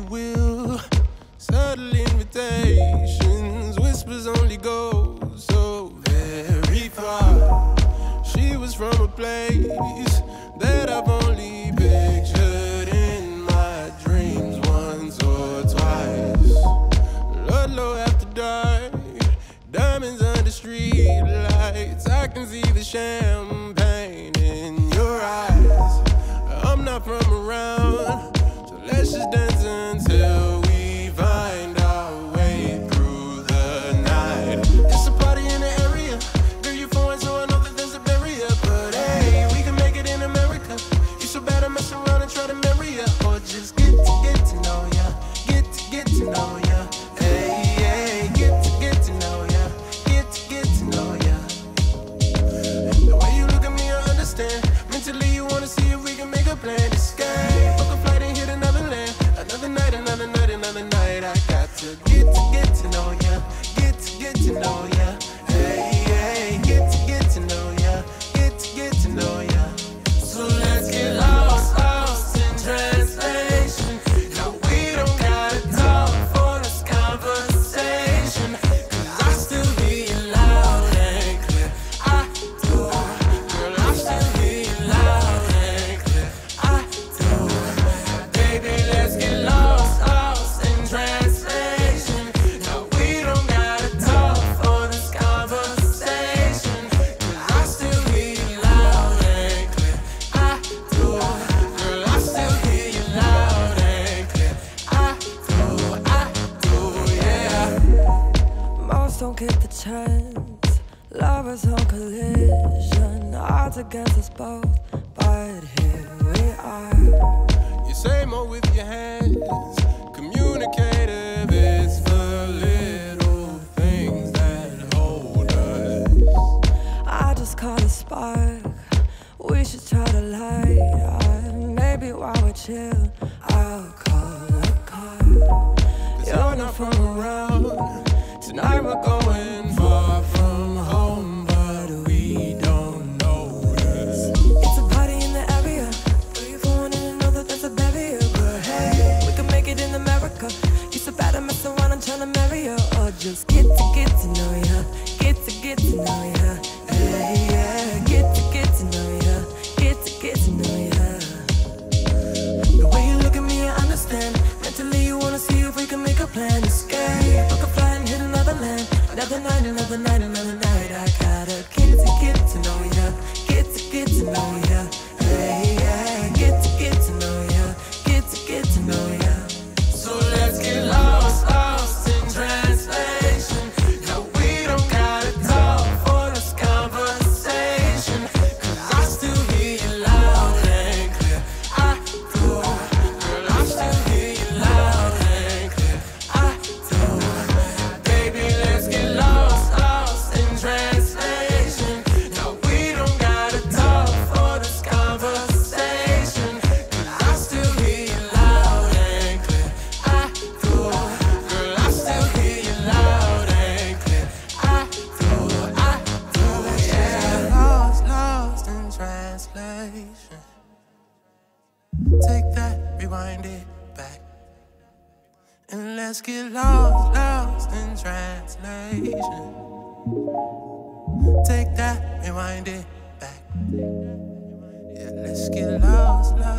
will. Subtle invitations, whispers only go so very far. She was from a place that I've only pictured in my dreams once or twice. Ludlow after dark, diamonds under street lights. I can see the champagne in your eyes. I'm not from around, so let's just dance until we find our way through the night. It's a party in the area. Girl, you're foreign, so I know that there's a barrier. But hey, we can make it in America. You so bad I mess around and try to marry ya, or just get to know ya. Get to know ya. Hey, get to know ya. Get to know ya. The way you look at me, I understand. Mentally, you wanna see if we can make a plan. Escape, book a flight and hit another land. Another night, another night, another night. I got to get to know ya. Get to know ya. Hey, get to know ya. Get to know ya. So let's get lost in translation. Now we don't gotta talk for this conversation, 'cause I still hear you loud and clear. I do, girl, I still hear you loud and clear. I do, baby, let's get lost in translation. Now we don't gotta talk for this conversation, 'cause I still hear you loud and clear. I do, girl, I still hear you loud and clear. I do, yeah. Most don't get the chance. Lovers on collision, odds against us both, but here we are. You say more with your hands. Communicative, it's the little things that hold us. I just caught a spark. We should try to light up. Maybe while we're chill, I'll call a car. 'Cause you're not from around. Tonight we're going far from home, but we don't notice. It's a party in the area. Where you going and know that there's a barrier? But hey, we can make it in America. You so bad I mess around and tryna marry you, or just get to know ya. Get to know ya. Hey, yeah, get to know ya. Get to know ya. The way you look at me, I understand. Mentally, you wanna see if we can make a plan. Escape, book a flight and hit another land. Another night, another night, another night. I gotta get to know ya. Get to know ya. Hey, yeah, get to know ya. Get to know ya. So let's get lost in translation. Now we don't gotta talk for this conversation, 'cause I still hear you loud and clear. I do, girl, I still hear you loud and clear. I do, baby, let's get lost in translation. Now we don't gotta talk for this conversation, 'cause I still hear you loud and clear. I do, girl, I still hear you loud and clear. I do, yeah. Lost in translation. Take that, rewind it back, and let's get lost in translation. Take that, rewind it back. Yeah, let's get lost.